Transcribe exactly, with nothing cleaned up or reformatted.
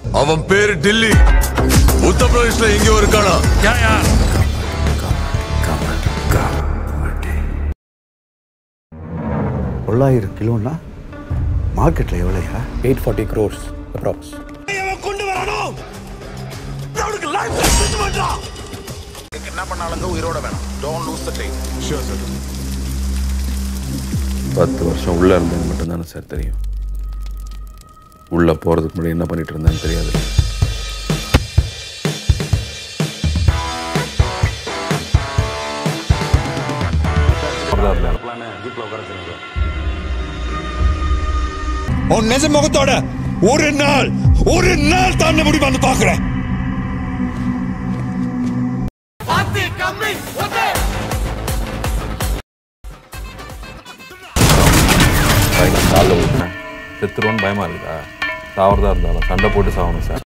அவன் பேரு டில்லி. உத்தரப்பிரதேஷ்ல எங்க இருக்கானா? தொள்ளாயிரம் கிலோன்னா மார்க்கெட்ல எவ்வளோயா? Eight forty crores approx. கொண்டு வரணும். என்ன பண்ணாலும் உயிரோட வேணும். Don't lose the time. Sure sir. பத்து வருஷம் உள்ள இருந்தது மட்டும் தானே சார் தெரியும். உள்ள போறதுக்கு முன்னாடி என்ன பண்ணிட்டு இருந்தான்னு தெரியாது. உன் நெஜ முகத்தோட ஒரு நாள் ஒரு நாள் தாண்ட முடியுமான்னு பாக்குறேன். செத்துருவோன்னு பயமா இருக்கா? சாவறதா இருந்தாலும் சண்டை போட்டு சாகணும் சார்.